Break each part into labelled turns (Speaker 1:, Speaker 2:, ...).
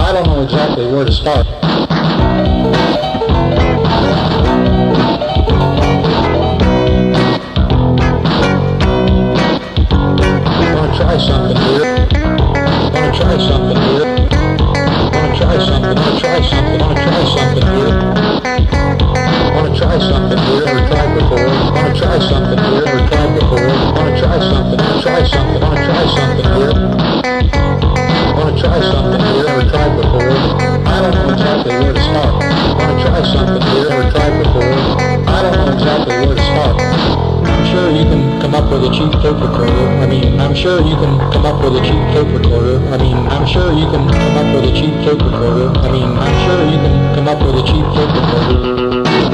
Speaker 1: I don't know exactly where to start. Try something here. Wanna try something here. Wanna try something. Wanna try something. Wanna try something here. Wanna try something here. Never tried before. Wanna try something here. Never tried before. Wanna try something. Wanna try something. Wanna try something here. Wanna try something here. Never tried before. I don't know exactly where to start. Wanna try something here. Never tried before. I don't know exactly where to start. I'm sure you can come up with a cheap tape recorder. I'm sure you can come up with a cheap tape recorder. I'm sure you can come up with a cheap tape recorder. I'm sure you can come up with a cheap tape recorder.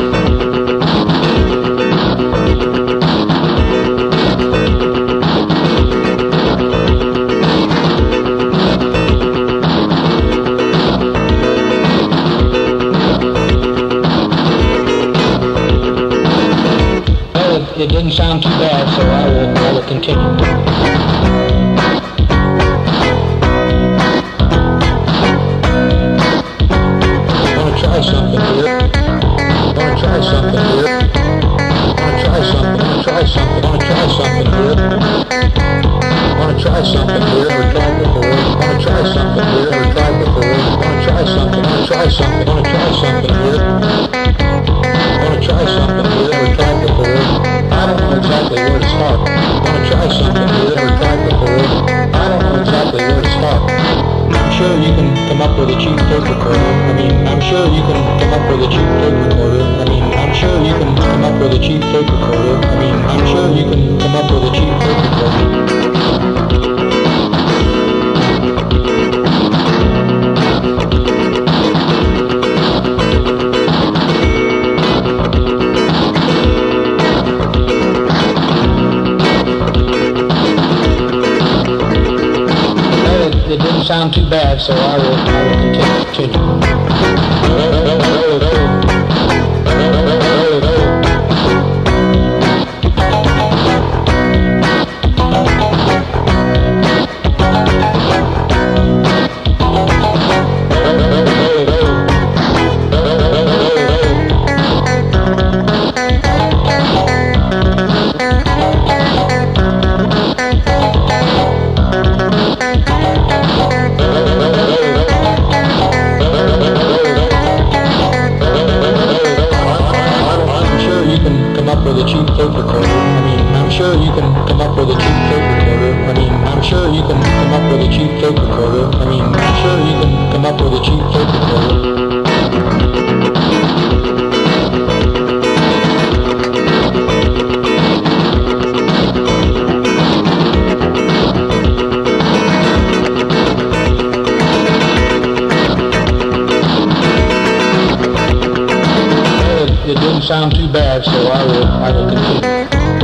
Speaker 1: It didn't sound too bad, so I will continue. Wanna try something here? Wanna try something here? Wanna try something? Wanna try something? Wanna try something here? Wanna try something here? Never tried before. Wanna try something here? Never tried before. Wanna try something? Wanna try something? Wanna try something here? Wanna try something here? Never tried before. I don't know exactly where to start. Wanna try something you never tried before. I don't know exactly where to start. I'm sure you can come up with a cheap tape recorder. I'm sure you can come up with a cheap tape recorder. I'm sure you can come up with a cheap tape recorder. I'm sure you can come up with a cheap tape recorder. It didn't sound too bad, so I will continue. With a cheap tape recorder. I'm sure you can come up with a cheap tape recorder. I'm sure you can come up with a cheap tape recorder. I'm sure you can come up with a cheap tape recorder. It didn't sound too bad, so I will continue.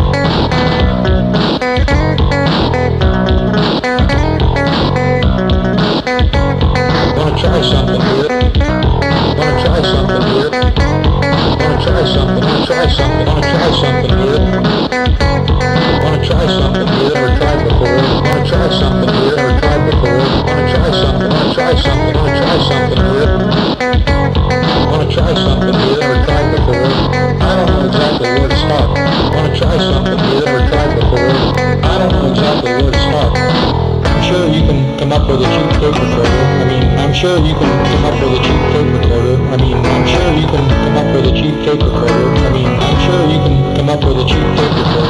Speaker 1: Wanna try something here? Wanna try something here? Wanna try something? Wanna try something? Wanna try something here? Wanna try something here? Never tried before. Wanna try something here? Never tried before. Wanna try something? Wanna try something? Wanna try something here? Wanna try something here? Never tried before. I don't know exactly where to start. Wanna try something you never tried before. I don't know exactly where to start. I'm sure you can come up with a cheap tape recorder. I'm sure you can come up with a cheap tape recorder. I'm sure you can come up with a cheap tape recorder. I'm sure you can come up with a cheap tape recorder.